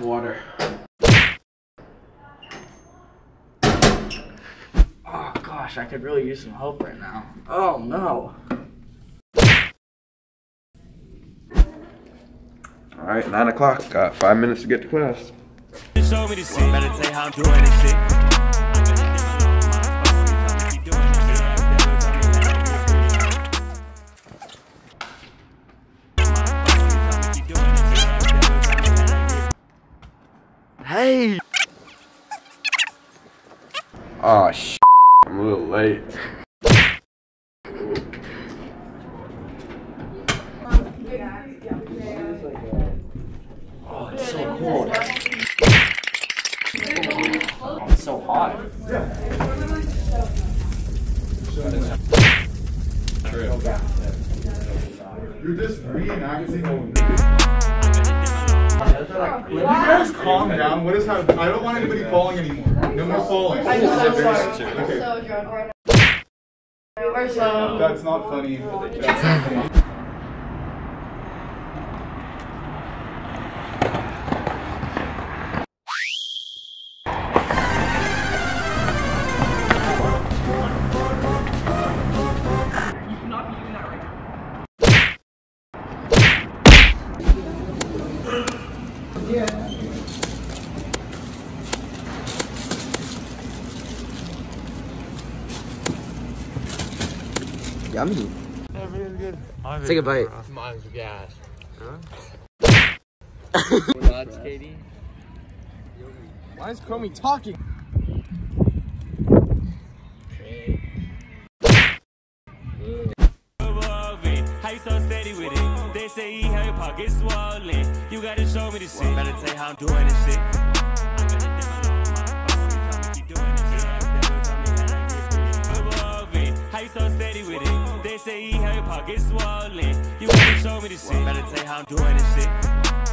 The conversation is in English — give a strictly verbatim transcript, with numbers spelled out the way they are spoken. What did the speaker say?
water. Oh gosh, I could really use some help right now. Oh no. Alright, nine o'clock. Got five minutes to get to class. Show me this shit. Better tell you how I'm doing this shit. Hey! Aw, oh, sh**. I'm a little late. Oh, it's so cold. Oh, it's so hot. You're just reenacting. Can you guys calm down? What is happening? I don't want anybody falling anymore. No more falling. I'm so sorry. Okay. I'm so drunk right now. We're so. That's not funny. That's not funny. Yummy. Everything's good. Take a bite. Mine's gas. Nuts, Katie. Why is Chromie talking? How you so steady with it? They say he had your pockets swollen. You gotta show me this shit. Better tell you how I'm doing this shit. How you so steady with it? They say he had your pockets swollen. You gotta show me this shit. Better tell you how I'm doing this shit.